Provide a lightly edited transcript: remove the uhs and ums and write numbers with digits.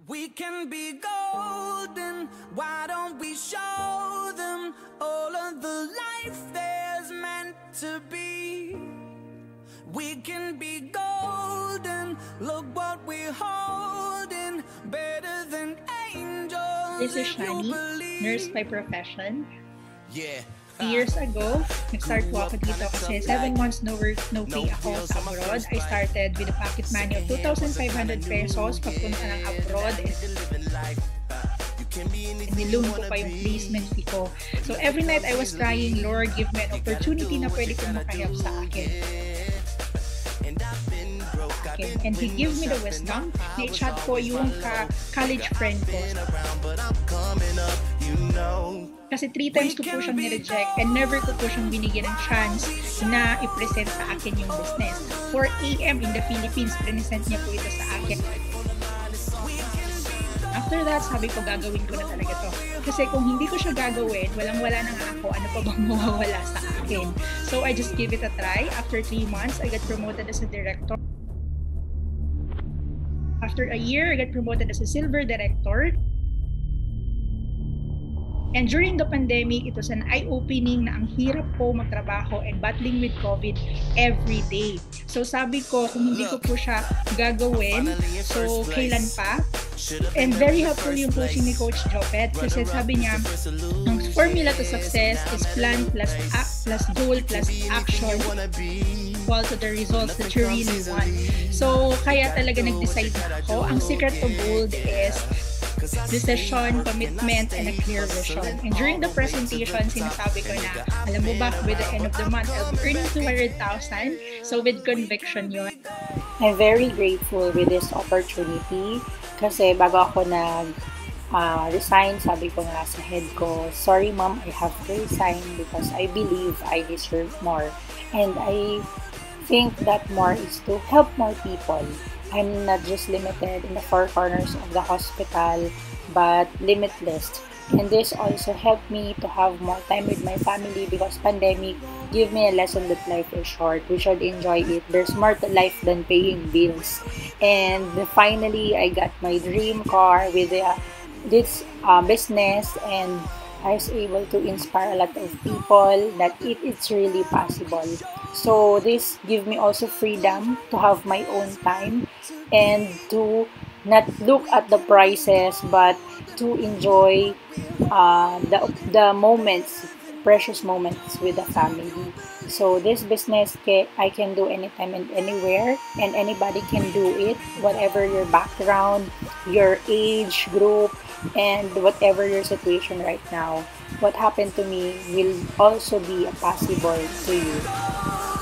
We can be golden, why don't we show them all of the life there's meant to be? We can be golden, look what we're holding, better than angels. This is Shani, nurse by profession. Yeah. Years ago, nag-start po ako dito kasi 7 months no work, no pay ako sa abroad. I started with a pocket money of 2,500 pesos papunta ng abroad. And niloan ko pa yung placement fee ko. So every night I was crying, Lord, give me an opportunity na pwede kong makahilap sa akin. And He gave me the wisdom na i-chat ko yung college friend ko. Kasi 3 times ko po siyang nireject and never ko po siyang binigyan ng chance na i-present sa akin yung business. 4 a.m. in the Philippines, present niya po ito sa akin. After that, sabi ko, gagawin ko na talaga to. Kasi kung hindi ko siya gagawin, walang-wala na nga ako, ano pa bang mawawala sa akin. So I just give it a try. After 3 months, I got promoted as a director. After a year, I got promoted as a silver director. And during the pandemic, it was an eye-opening na ang hirap po magtrabaho and battling with COVID every day. So sabi ko, kung hindi ko po siya gagawin, so kailan pa? And very helpful yung coaching ni Coach Jopet kasi sabi niya, ang formula to success is plan plus act plus goal plus action equal to the results that you really want. So kaya talaga nag-decide na ako. Ang secret to gold is decision, commitment, and a clear vision. And during the presentation, sinasabi ko na, alam mo ba, with the end of the month, I'll be earning 200,000. So with conviction yun. I'm very grateful with this opportunity kasi bago ako resign, sabi ko nga sa head ko, sorry ma'am, I have to resign because I believe I deserve more. And I think that more is to help more people. I'm not just limited in the 4 corners of the hospital, but limitless. And this also helped me to have more time with my family because pandemic gave me a lesson that life is short. We should enjoy it. There's more to life than paying bills. And finally, I got my dream car with this business, and I was able to inspire a lot of people that it's really possible. So this give me also freedom to have my own time and to not look at the prices but to enjoy the moments, precious moments with the family. So this business I can do anytime and anywhere, and anybody can do it, whatever your background, your age group, and whatever your situation right now. What happened to me will also be possible to you.